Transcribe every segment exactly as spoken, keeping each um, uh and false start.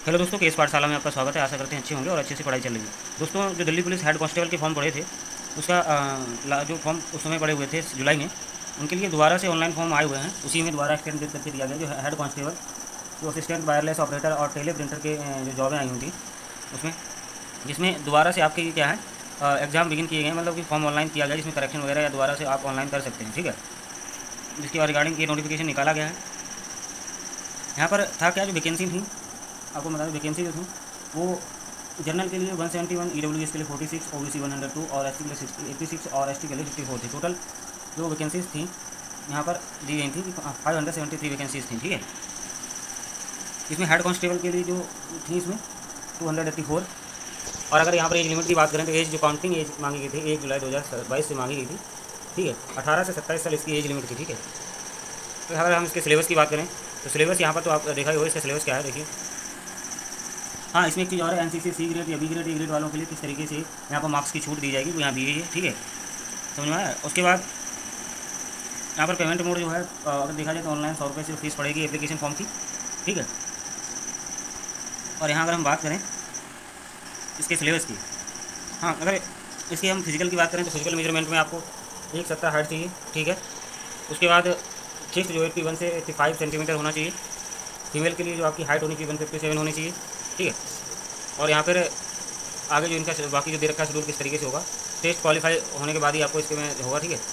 Hello दोस्तों, case पाठशाला में आपका स्वागत है। आशा करते हैं अच्छे होंगे और अच्छे से पढ़ाई चल रही है। दोस्तों, जो दिल्ली पुलिस हेड कांस्टेबल के फॉर्म पड़े थे, उसका अ, जो फॉर्म उस समय पड़े हुए थे जुलाई में, उनके लिए दोबारा से ऑनलाइन फॉर्म आए हुए हैं। उसी में दोबारा एक्सटेंड करके दिया गया। जो हेड कांस्टेबल, जो असिस्टेंट वायरलेस ऑपरेटर और टेली प्रिंटर के अ, जो जॉबें आई हुई थी उसमें, जिसमें दोबारा से आपके क्या है, एग्ज़ाम बिगिन किए गए, मतलब कि फॉर्म ऑनलाइन किया गया, जिसमें करेक्शन वगैरह या दोबारा से आप ऑनलाइन कर सकते हैं। ठीक है, जिसके रिगार्डिंग ये नोटिफिकेशन निकाला गया है। यहाँ पर था क्या, जो वैकेंसी थी, आपको बता दें वैकेंसी जो थी वो जनरल के लिए one seventy one, E W S के लिए forty six, O B C one hundred two और एस टी के लिए सिक्सटी एट्टी सिक्स और एस टी के लिए फिफ्टी फोर थी। टोटल जो वैकेंसीज थी यहाँ पर दी गई थी कि five hundred seventy three vacancies थी। ठीक है, इसमें हेड कांस्टेबल के लिए जो थी इसमें टू हंड्रेड एट्टी फोर। और अगर यहाँ पर एज लिमिट की बात करें तो एज जो काउंटिंग एज मांगी गई थी एक जुलाई दो हज़ार बाईस से मांगी गई थी। ठीक है, अठारह से सत्ताईस साल इसकी एज लिमिट थी। ठीक है, तो अगर हम इसके सिलेबस की बात करें तो सिलेबस यहाँ पर तो आप देखा ही हो, इसका सिलेबस क्या है, देखिए। हाँ, इसमें एक चीज़ और है, N C C C grade या बी ग्रेड ए ग्रेड वालों के लिए किस तरीके से यहाँ पर मार्क्स की छूट दी जाएगी, वो यहाँ दी गई है। ठीक है, समझ में आया। उसके बाद यहाँ पर पेमेंट मोड जो है, अगर देखा जाए तो ऑनलाइन सौ रुपये से फीस पड़ेगी एप्लीकेशन फॉर्म की। ठीक है, और यहाँ अगर हम बात करें इसके सिलेबस की, हाँ, अगर इसकी हम फिजिकल की बात करें तो फिजिकल मेजरमेंट में आपको एक सत्तर हाइट चाहिए। ठीक है, उसके बाद चेस्ट जो एट्टी वन से एट्टी फाइव सेंटीमीटर होना चाहिए। फीमेल के लिए जो आपकी हाइट होनी चाहिए वन फिफ्टी सेवन होनी चाहिए। ठीक है, और यहाँ पर आगे जो इनका बाकी जो दे रखा है शेड्यूल किस तरीके से होगा, टेस्ट क्वालिफाई होने के बाद ही आपको इसके में होगा। ठीक है,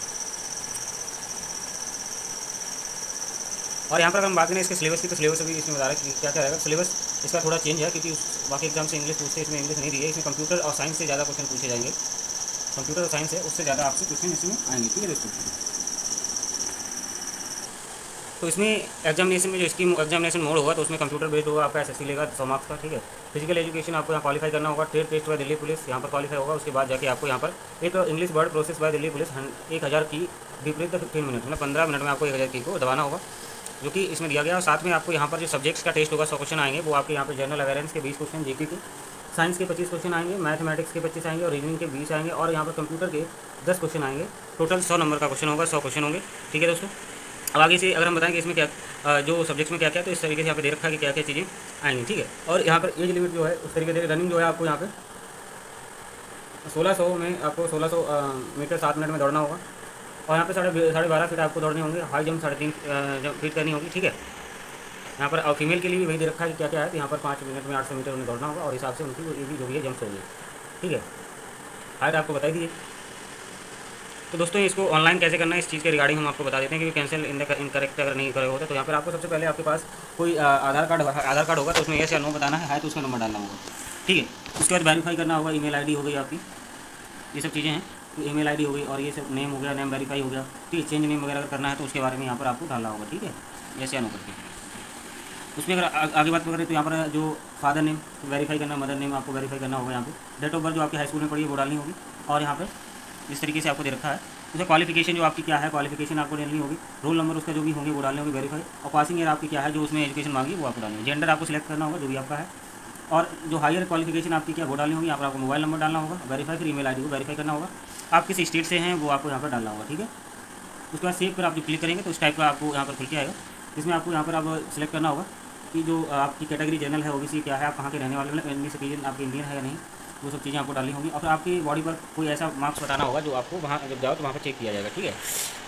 और यहाँ पर अगर हम बात करें इसके सिलेबस की तो सिलेबस अभी इसमें बता रहा है कि क्या क्या रहेगा। सिलेबस इसका थोड़ा चेंज है, क्योंकि बाकी एग्जाम से इंग्लिश पूछते हैं, इसमें इंग्लिश नहीं दी है। इसमें कंप्यूटर और साइंस से ज़्यादा क्वेश्चन पूछे जाएंगे। कंप्यूटर और साइंस है उससे ज़्यादा आपसे क्वेश्चन इसमें आएंगे। ठीक है दोस्तों, तो इसमें एग्जामिनेशन में जो इसकी एग्जामिनेशन मोड होगा तो उसमें कंप्यूटर बेस्ड होगा, आपका एस एस सी लेगा सौ मार्क्स का। ठीक है, फिजिकल एजुकेशन आपको यहाँ क्वालिफाई करना होगा, trade test by Delhi police यहाँ पर क्वालिफाई होगा। उसके बाद जाके आपको यहाँ पर एक English word process by Delhi police एक हज़ार की विपरीत फिफ्टीन मिनट, मतलब पंद्रह मिनट में आपको एक हज़ार की को दबाना होगा, जो कि इसमें दिया गया। और साथ में आपको यहाँ पर जो सब्जेक्ट्स का टेस्ट होगा सौ क्वेश्चन आएंगे, वो आपके यहाँ पर जनरल अवेयरेंस के बीस क्वेश्चन, जीके के, साइंस के पच्चीस क्वेश्चन आएंगे, मैथमेटिक्स के पच्चीस आएंगे और रीजनिंग के बीस आएंगे, और यहाँ पर कंप्यूटर के दस क्वेश्चन आएंगे। टोटल सौ नंबर का क्वेश्चन होगा, सौ क्वेश्चन होंगे। ठीक है दोस्तों, अब आगे से अगर हम बताएं कि इसमें क्या जो सब्जेक्ट्स में क्या क्या, तो इस तरीके से यहाँ पे दे रखा है कि क्या क्या चीज़ें आएंगी। ठीक है, और यहाँ पर एज लिमिट जो है उस तरीके से रनिंग जो है आपको यहाँ पे सोलह सौ में आपको सोलह सौ मीटर सात मिनट में दौड़ना होगा, और यहाँ पे साढ़े साढ़े बारह फीट आपको दौड़ने होंगे। हाई जंप साढ़े तीन फीट करनी होगी। ठीक है, यहाँ पर फीमेल के लिए भी वही दे रखा है कि क्या क्या है, तो यहाँ पर पाँच मिनट में आठ सौ मीटर उन्हें दौड़ना होगा, और हिसाब से उनकी भी जो भी है जंप्स होगी। ठीक है, हाइट आपको बताई दीजिए। तो दोस्तों, इसको ऑनलाइन कैसे करना है इस चीज़ के रिगार्डिंग हम आपको बता देते हैं, क्योंकि कैंसिल इन इनकरेक्ट अगर नहीं करे होता तो यहाँ पर आपको सबसे पहले आपके पास कोई आधार कार्ड आधार कार्ड होगा तो उसमें यस या नो बताना है, है तो उसका नंबर डालना होगा। ठीक है, उसके बाद वेरीफाई करना होगा, ईमेल आईडी हो गई आपकी, ये सब चीज़ें हैं। तो ईमेल आईडी हो गई और ये सब नेम हो गया, नेम वेरीफाई हो गया। ठीक है, चेंज नेम वगैरह अगर करना है तो उसके बारे में यहाँ पर आपको डालना होगा। ठीक है, यस या नो करके। उसमें अगर आगे बात करें तो यहाँ पर जो फादर नेम वेरीफाई करना, मदर नेम आपको वेरीफाई करना होगा। यहाँ पे डेट ऑफ बर्थ जो आपकी हाई स्कूल में पढ़ी है वो डालनी होगी, और यहाँ पर इस तरीके से आपको दे रखा है। उसमें क्वालिफिकेशन जो आपकी क्या है, क्वालिफिकेशन आपको डालनी होगी। रोल नंबर उसका जो भी होंगे वो डालने होंगे वेरीफाई, और पासिंग ईयर आपकी क्या है जो उसमें एजुकेशन मांगी वो आपको डालनी है। जेंडर आपको सिलेक्ट करना होगा जो भी आपका है, और जो हायर क्वालिफिकेशन आपकी क्या वो डालनी होगी। यहाँ पर आपको मोबाइल नंबर डालना होगा, वेरीफाई, फिर ईमेल आईडी को वेरीफाई करना होगा। आप किस स्टेट से हैं वो आपको यहाँ पर डालना होगा। ठीक है, उसके बाद सेव पर आप जो क्लिक करेंगे तो इस टाइप का आपको यहाँ पर खुल के आएगा। इसमें आपको यहाँ पर आप सिलेक्ट करना होगा कि जो आपकी कैटेगरी जनरल है, ओबीसी क्या है, आप कहाँ के रहने वाले, मतलब इंडियन सिटीजन आपके इंडियन है या नहीं, वो सब चीज़ें आपको डालनी होगी। और फिर आपकी बॉडी पर कोई ऐसा मार्क्स बताना होगा जो आपको वहाँ जब जाओ तो वहाँ पर चेक किया जाएगा। ठीक है,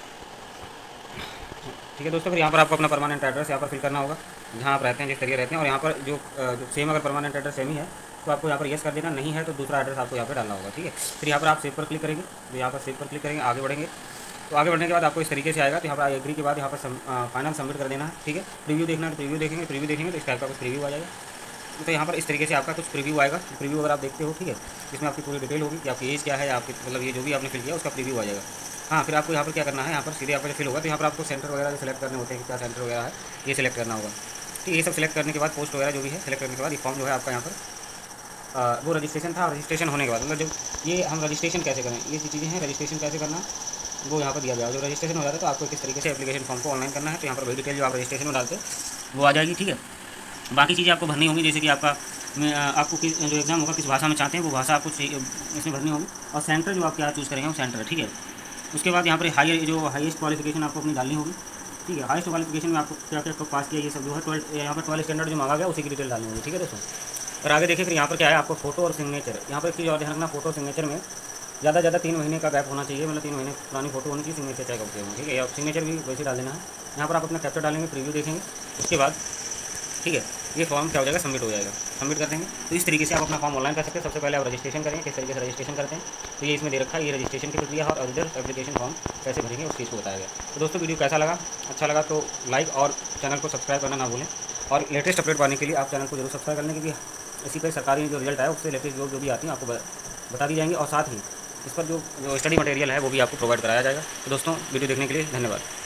ठीक है दोस्तों, फिर यहाँ पर आपको अपना परमानेंट एड्रेस यहाँ पर फिल करना होगा, जहाँ आप रहते हैं, जिस तरीके रहते हैं। और यहाँ पर जो जो सेम अगर परमानेंट एड्रेस सेम ही है तो आपको यहाँ पर येस कर देना, नहीं है तो दूसरा एड्रेस आपको यहाँ पर डालना होगा। ठीक है, फिर यहाँ पर आप सेव पर क्लिक करेंगे, तो यहाँ पर सेव पर क्लिक करेंगे, आगे बढ़ेंगे। तो आगे बढ़ने के बाद आपको इस तरीके से आएगा, तो यहाँ पर एग्री के बाद यहाँ पर फाइनल सबमिट कर देना है। ठीक है, प्रीव्यू देखना है तो प्रीव्यू देखेंगे, प्रीव्यू देखेंगे तो इस टाइप का कुछ प्रीव्यू आ जाएगा। तो यहाँ पर इस तरीके से आपका कुछ प्रीव्यू आएगा। प्रीव्यू अगर आप देखते हो, ठीक है, इसमें आपकी पूरी डिटेल होगी कि आपकी एज क्या है, आपकी मतलब ये जो भी आपने फिल किया उसका प्रीव्यू आ जाएगा। हाँ, फिर आपको यहाँ पर क्या करना है, यहाँ पर सीधे यहाँ पर फिल होगा तो यहाँ पर आपको सेंटर वगैरह सेलेक्ट करने होते हैं कि क्या सेंटर वगैरह है, ये सिलेक्ट करना होगा। ठीक है, ये सब सिलेक्ट करने के बाद पोस्ट वगैरह जो भी है सिलेक्ट करने के बाद ये फॉर्म जो है आपका यहाँ पर वो रजिस्ट्रेशन था, रजिस्ट्रेशन होने के बाद मतलब जब ये हम रजिस्ट्रेशन कैसे करें, ये चीज़ें हैं, रजिस्ट्रेशन कैसे करना वो यहाँ पर दिया गया है। जो रजिस्ट्रेशन हो जाता है तो आपको किस तरीके से एप्लीकेशन फॉर्म को ऑनलाइन करना है, तो यहाँ पर वही डिटेल जो आप रजिस्ट्रेशन में डालते हैं वो आ जाएगी। ठीक है, बाकी चीज़ें आपको भरनी होंगी, जैसे कि आपका में आपको किस जो एग्ज़ाम होगा किस भाषा में चाहते हैं वो भाषा आपको इसमें भरनी होगी, और सेंटर जो आप क्या चूज़ करेंगे वो सेंटर है। ठीक है, उसके बाद यहाँ पर हाई जो हाईएस्ट क्वालिफिकेशन आपको अपनी डालनी होगी। ठीक ठीक है। हाईएस्ट क्वालिफिकेशन में आपको क्या क्या पास किया ये सब जो है ट्वेल्थ यहाँ पर ट्वेल्थ स्टैंडर्ड जो मांगा गया उसी की डिटेल डालनी होगी, ठीक है दोस्तों। और आगे देखिए फिर यहाँ पर क्या है आपको फोटो और सिग्नेचर। यहाँ पर एक चीज़ और ध्यान रखना, फोटो और सिग्नेचर में ज़्यादा ज़्यादा तीन महीने का गैप होना चाहिए, मतलब तीन महीने पुरानी फोटो होनी चाहिए, सिग्नेचर चाहे कब से हो, ठीक है। और सिग्नेचर भी वैसे डाल देना है। यहाँ पर आप अपना कैप्चर डालेंगे, प्रीव्यू देखेंगे, उसके बाद ठीक है ये फॉर्म क्या हो जाएगा, सबमिट हो जाएगा। सबमिट कर देंगे तो इस तरीके से आप अपना फॉर्म ऑनलाइन कर सकते हैं। सबसे पहले आप रजिस्ट्रेशन करेंगे, किस तरीके से रजिस्ट्रेशन करते हैं तो ये इसमें दे रखा है, ये रजिस्ट्रेशन की प्रक्रिया है और इधर एप्लीकेशन फॉर्म कैसे भरेंगे उस चीज़ को बताया गया। तो दोस्तों वीडियो कैसा लगा, अच्छा लगा तो लाइक और चैनल को सब्सक्राइब करना ना भूलें। और लेटेस्ट अपडेट पाने के लिए आप चैनल को जरूर सब्सक्राइब करने, क्योंकि इसी पर सरकारी जो रिजल्ट आया उससे लेटेस्ट जो जो भी आती है आपको बता दी जाएंगी और साथ ही इस पर जो जो स्टडी मटेरियल है वो भी आपको प्रोवाइड कराया जाएगा। तो दोस्तों वीडियो देखने के लिए धन्यवाद।